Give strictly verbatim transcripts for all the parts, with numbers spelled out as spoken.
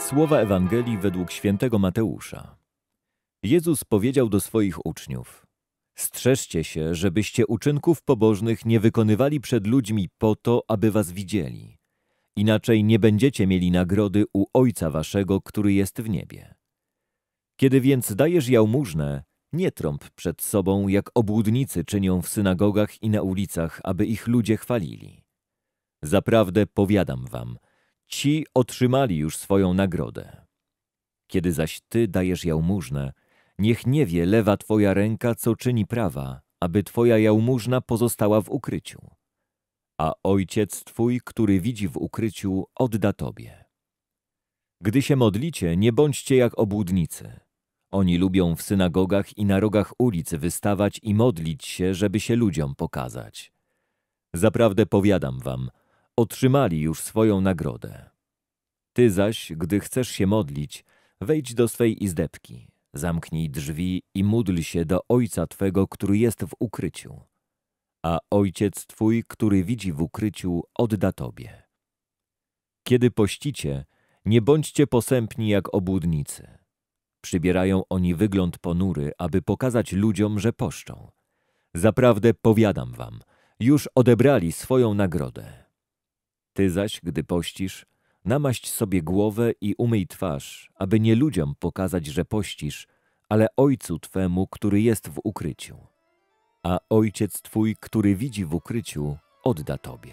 Słowa Ewangelii według świętego Mateusza. Jezus powiedział do swoich uczniów: strzeżcie się, żebyście uczynków pobożnych nie wykonywali przed ludźmi po to, aby was widzieli. Inaczej nie będziecie mieli nagrody u Ojca waszego, który jest w niebie. Kiedy więc dajesz jałmużnę, nie trąb przed sobą, jak obłudnicy czynią w synagogach i na ulicach, aby ich ludzie chwalili. Zaprawdę powiadam wam, ci otrzymali już swoją nagrodę. Kiedy zaś ty dajesz jałmużnę, niech nie wie lewa twoja ręka, co czyni prawa, aby twoja jałmużna pozostała w ukryciu. A Ojciec twój, który widzi w ukryciu, odda tobie. Gdy się modlicie, nie bądźcie jak obłudnicy. Oni lubią w synagogach i na rogach ulic wystawać i modlić się, żeby się ludziom pokazać. Zaprawdę powiadam wam, otrzymali już swoją nagrodę. Ty zaś, gdy chcesz się modlić, wejdź do swej izdebki, zamknij drzwi i módl się do Ojca twego, który jest w ukryciu. A Ojciec twój, który widzi w ukryciu, odda tobie. Kiedy pościcie, nie bądźcie posępni jak obłudnicy. Przybierają oni wygląd ponury, aby pokazać ludziom, że poszczą. Zaprawdę powiadam wam, już odebrali swoją nagrodę. Ty zaś, gdy pościsz, namaść sobie głowę i umyj twarz, aby nie ludziom pokazać, że pościsz, ale Ojcu twemu, który jest w ukryciu. A Ojciec twój, który widzi w ukryciu, odda tobie.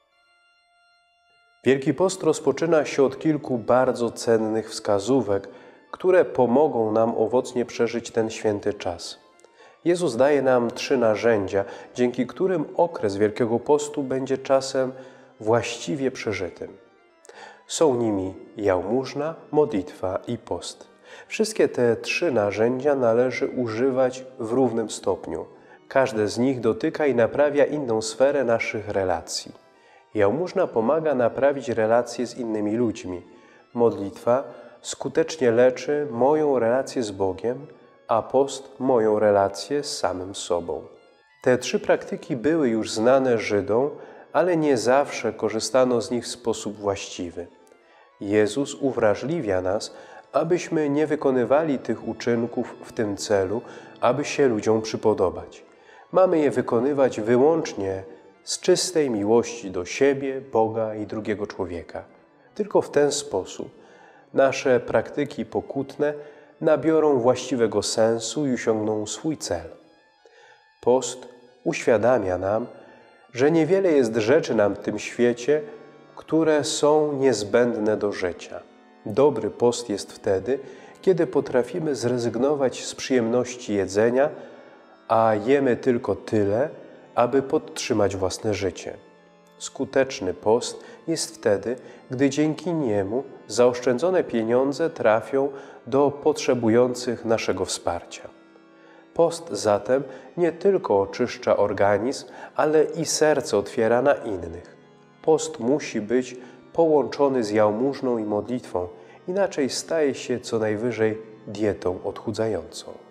Wielki Post rozpoczyna się od kilku bardzo cennych wskazówek, które pomogą nam owocnie przeżyć ten święty czas. Jezus daje nam trzy narzędzia, dzięki którym okres Wielkiego Postu będzie czasem właściwie przeżytym. Są nimi jałmużna, modlitwa i post. Wszystkie te trzy narzędzia należy używać w równym stopniu. Każde z nich dotyka i naprawia inną sferę naszych relacji. Jałmużna pomaga naprawić relacje z innymi ludźmi. Modlitwa skutecznie leczy moją relację z Bogiem, a post moją relację z samym sobą. Te trzy praktyki były już znane Żydom, ale nie zawsze korzystano z nich w sposób właściwy. Jezus uwrażliwia nas, abyśmy nie wykonywali tych uczynków w tym celu, aby się ludziom przypodobać. Mamy je wykonywać wyłącznie z czystej miłości do siebie, Boga i drugiego człowieka. Tylko w ten sposób nasze praktyki pokutne nabiorą właściwego sensu i osiągną swój cel. Post uświadamia nam, że niewiele jest rzeczy nam w tym świecie, które są niezbędne do życia. Dobry post jest wtedy, kiedy potrafimy zrezygnować z przyjemności jedzenia, a jemy tylko tyle, aby podtrzymać własne życie. Skuteczny post jest wtedy, gdy dzięki niemu zaoszczędzone pieniądze trafią do potrzebujących naszego wsparcia. Post zatem nie tylko oczyszcza organizm, ale i serce otwiera na innych. Post musi być połączony z jałmużną i modlitwą, inaczej staje się co najwyżej dietą odchudzającą.